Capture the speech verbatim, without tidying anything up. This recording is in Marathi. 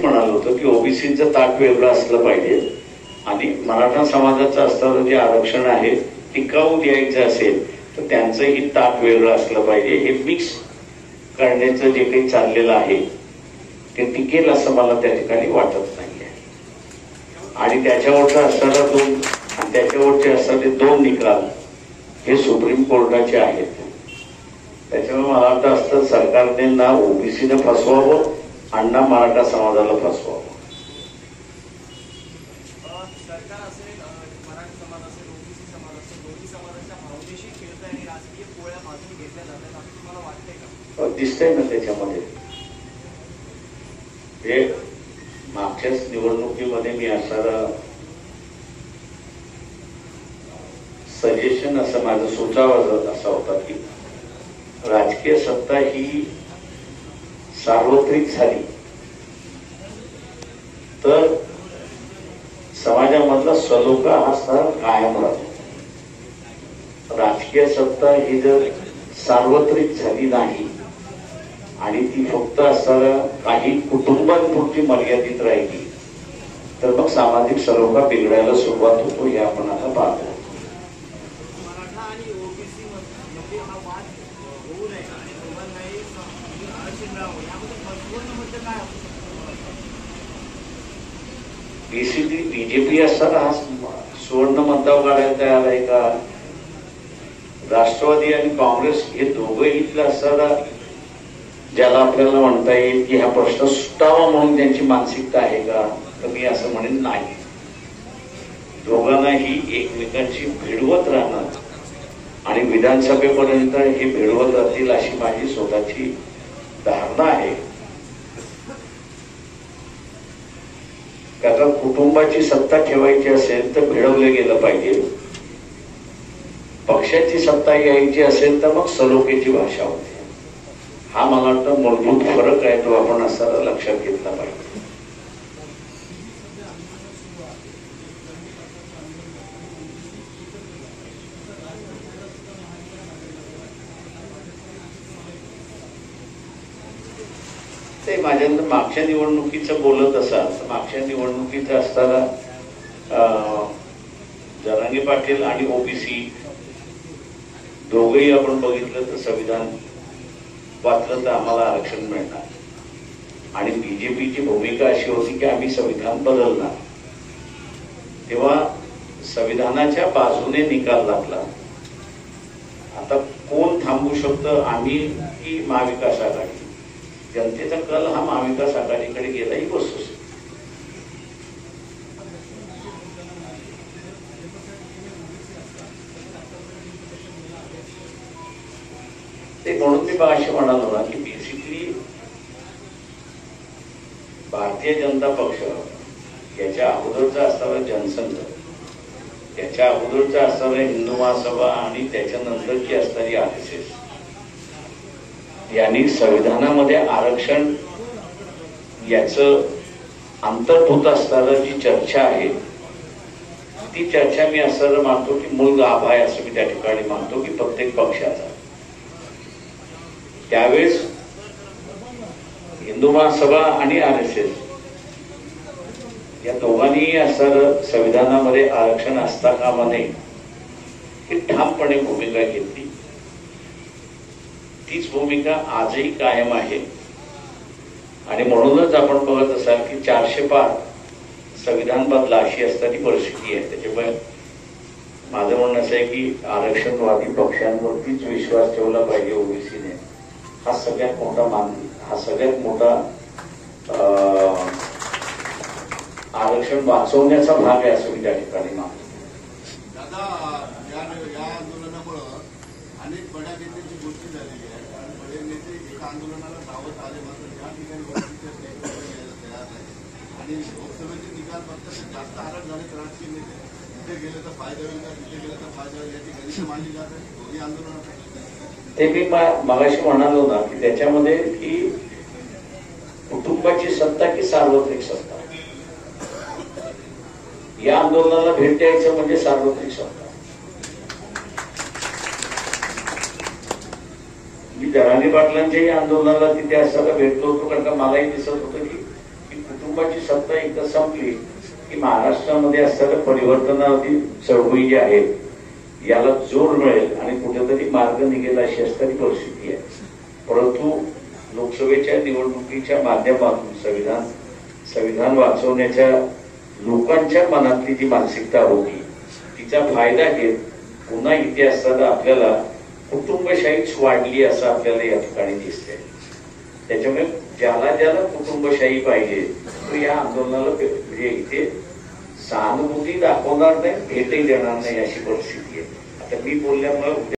म्हणालो होतो की ओबीसीचं ताट वेगळं असलं पाहिजे आणि मराठा समाजाचं असणारं जे आरक्षण आहे टिकाऊ द्यायचं असेल तर त्यांचंही ताट वेगळं असलं पाहिजे. हे मिक्स करण्याचं जे काही चाललेलं आहे ते टिकेल असं मला त्या ठिकाणी वाटत नाहीये. आणि त्याच्यावरचं असणारा दोन आणि त्याच्यावरचे असणारे दोन निकाल हे सुप्रीम कोर्टाचे आहेत. त्याच्यामुळे मला वाटतं असतं सरकारने ना ओबीसीने फसवावं आणि ना मराठा समाजाला फसवावं. सरकार असेल, मराठा समाज असेल, ओबीसी समाज असेल, दोन्ही समाजाच्या भावनेशी खेळत आणि राजकीय पोळ्या भाजून घेतल्या जातात असं तुम्हाला वाटतंय का? दिसतंय ना त्याच्यामध्ये. हे मागच्याच निवडणुकीमध्ये मी असणारा सजेशन असं माझं सुचावा असा होता की राजकीय सत्ता ही सार्वत्रिक झाली तर समाजामधला सलोखा हा सर कायम राहतो. राजकीय सत्ता ही जर सार्वत्रिक झाली नाही आणि ती फक्त असणाऱ्या काही कुटुंबांपुरती मर्यादित राहिली तर मग सामाजिक सलोखा बिघडायला सुरुवात होतो हे आपण आता पाहतो. मराठा आणि ओबीसी मध्ये हा वाद होऊ नये आणि दोघांनाही आरक्षण मिळावं यामध्ये महत्त्वपूर्ण मुद्दे काय असू शकतो? बेसिकली बीजेपी असताना हा सुवर्ण मताव काढायला तयार आहे का? राष्ट्रवादी आणि काँग्रेस हे दोघंही असताना ज्याला आपल्याला म्हणता येईल की हा प्रश्न सुटावा म्हणून त्यांची मानसिकता आहे का? तर मी असं म्हणेन नाही. दोघांनाही एकमेकांची भिडवत राहणार आणि विधानसभेपर्यंत हे भिडवत राहतील अशी माझी स्वतःची धारणा आहे. कारण कुटुंबाची सत्ता ठेवायची असेल तर भिडवलं गेलं पाहिजे. पक्षाची सत्ता यायची असेल तर मग सलोख्याची भाषा होते. हा मला वाटतं मूलभूत फरक आहे तो आपण असताना लक्षात घेतला पाहिजे. ते माझ्या मागच्या निवडणुकीचं बोलत असाल तर मागच्या निवडणुकीचं असताना जरांगे पाटील आणि ओबीसी दोघंही आपण बघितलं तर संविधान वाचलं तर आम्हाला आरक्षण मिळणार आणि बीजेपीची भूमिका अशी होती की आम्ही संविधान बदलणार. तेव्हा संविधानाच्या बाजूने निकाल लागला. आता कोण थांबू शकतं, आम्ही की महाविकास आघाडी? जनतेचा कल हा महाविकास आघाडीकडे गेला ही वस्तुस्थिती. ते म्हणून मी मगाशी म्हणालो ना की बेसिकली भारतीय जनता पक्ष याच्या अगोदरचा असणारा जनसंघ, याच्या अगोदरचा असणारा हिंदू महासभा आणि त्याच्यानंतरची असणारी आर एस एस यांनी संविधानामध्ये आरक्षण याचं अंतर्भूत असणारं जी चर्चा आहे ती चर्चा मी असं मानतो की मूळ गाभा आहे असं मी त्या ठिकाणी मानतो की प्रत्येक पक्षाचा. त्यावेळेस हिंदू महासभा आणि आर एस एस या दोघांनीही असं संविधानामध्ये आरक्षण असता कामा नये ही ठामपणे भूमिका घेतली. तीच भूमिका आजही कायम आहे आणि म्हणूनच आपण बघत असाल की चारशे पार संविधान बदला अशी असणारी परिस्थिती आहे. त्याच्यामुळे माझं म्हणणं असं आहे की आरक्षणवादी पक्षांवरतीच विश्वास ठेवला पाहिजे ओबीसीने. हा सगळ्यात मोठा मान हा सगळ्यात मोठा आरक्षण वाचवण्याचा भाग आहे असं मी त्या ठिकाणी मानतो. दादा, या आंदोलनामुळं अनेक बड्या नेत्यांची गोष्टी झालेली आहे. बडे नेते एका आंदोलनाला सावध आले मात्र या ठिकाणी तयार नाही आणि लोकसभेचे निकाल फक्त जास्त अलर्ट झाले तर राजकीय नेते तिथे गेले तर फायदा होईल का तिथे गेले तर फायदा होईल याची गणित मांडली जाते दोन्ही आंदोलनात. ते मी मगाशी म्हणालो ना की त्याच्यामध्ये की कुटुंबाची सत्ता की सार्वत्रिक सत्ता. या आंदोलनाला भेट द्यायचं म्हणजे सार्वत्रिक सत्ता. मी जरांगे पाटलांच्याही आंदोलनाला तिथे असायला भेटलो होतो कारण का मलाही दिसत होतं की कुटुंब कुटुंबाची सत्ता एकदा संपली की महाराष्ट्रामध्ये असणाऱ्या परिवर्तनावरील चळवळी जी आहे याला जोर मिळेल आणि कुठेतरी मार्ग निघेल अशी असणारी परिस्थिती आहे. परंतु लोकसभेच्या निवडणुकीच्या माध्यमातून संविधान संविधान वाचवण्याच्या लोकांच्या मनातली जी मानसिकता होती तिचा फायदा घेत पुन्हा इतिहासात आपल्याला कुटुंबशाहीच वाढली असं आपल्याला या ठिकाणी दिसतंय. त्याच्यामुळे ज्याला ज्याला कुटुंबशाही पाहिजे तो या आंदोलनाला म्हणजे इथे सहानुभूती दाखवणार नाही, भेटही देणार नाही अशी परिस्थिती आहे. आता मी बोलल्यामुळे